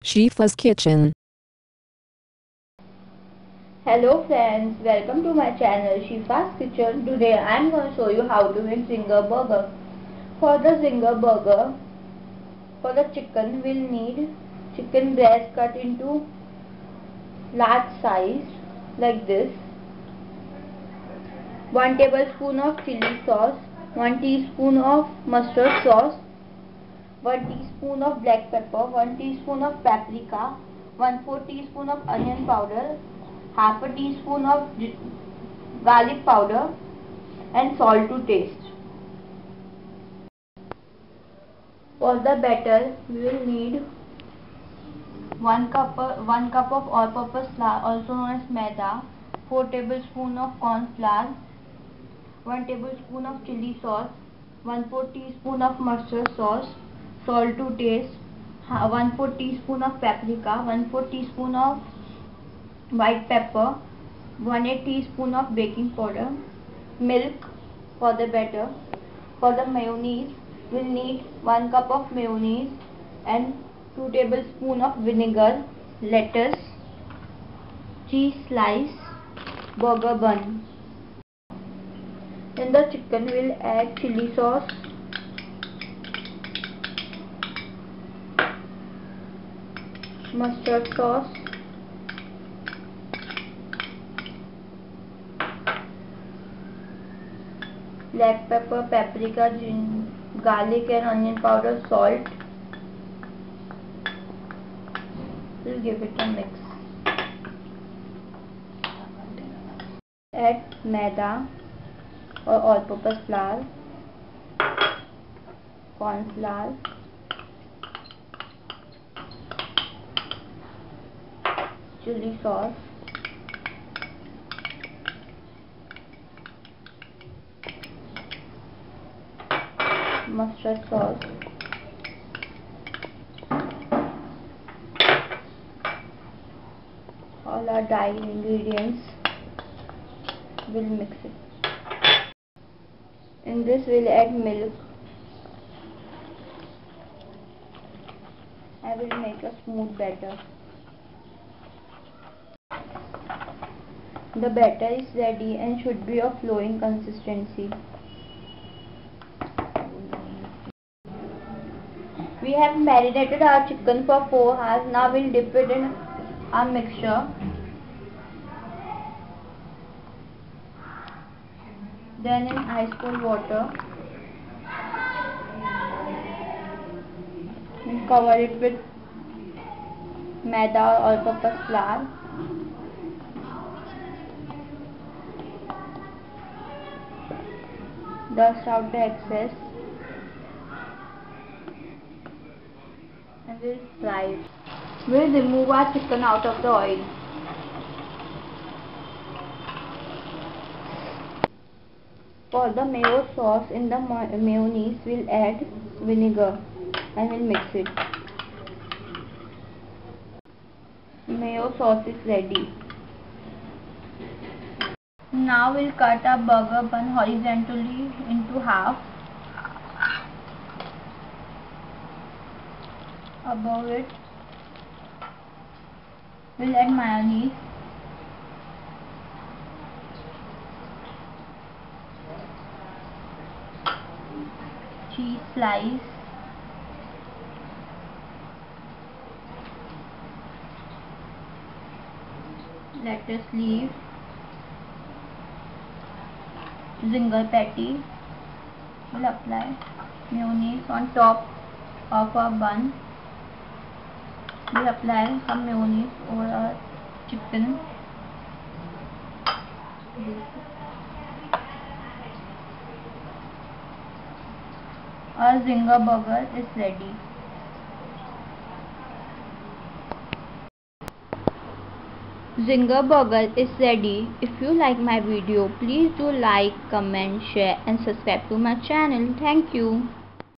Shifa's Kitchen. Hello friends, welcome to my channel Shifa's Kitchen. Today I am going to show you how to make zinger burger. For the zinger burger, for the chicken we'll need chicken breast cut into large size like this, 1 tablespoon of chili sauce, 1 teaspoon of mustard sauce, 1 teaspoon of black pepper, 1 teaspoon of paprika, 1/4 teaspoon of onion powder, half a teaspoon of garlic powder and salt to taste. For the batter, we will need 1 cup of all-purpose flour, also known as maida, 4 tablespoons of corn flour, 1 tablespoon of chili sauce, 1/4 teaspoon of mustard sauce, salt to taste, 1/4 teaspoon of paprika, 1/4 teaspoon of white pepper, 1/8 teaspoon of baking powder, milk for the batter. For the mayonnaise, we'll need 1 cup of mayonnaise and 2 tablespoons of vinegar, lettuce, cheese slice, burger bun. In the chicken, we'll add chili sauce, mustard sauce, black pepper, paprika, garlic and onion powder, salt. We'll give it a mix. Add maida or all-purpose flour, corn flour, chili sauce, mustard sauce, all our dry ingredients. We'll mix it. In this we'll add milk. I will make a smooth batter. The batter is ready and should be of flowing consistency. We have marinated our chicken for 4 hours. Now we'll dip it in our mixture. Then in ice cold water. We'll cover it with maida or all-purpose flour. Dust out the excess. And we'll fry it. We'll remove our chicken out of the oil. For the mayo sauce, in the mayonnaise we'll add vinegar and we'll mix it. Mayo sauce is ready. Now we'll cut our burger bun horizontally into half. Above it, we'll add mayonnaise, cheese slice, lettuce leaf, zinger patty. We'll apply mayonnaise on top of our bun. We'll apply some mayonnaise over our chicken. Our zinger burger is ready. Zinger burger is ready. If you like my video, please do like, comment, share and subscribe to my channel. Thank you.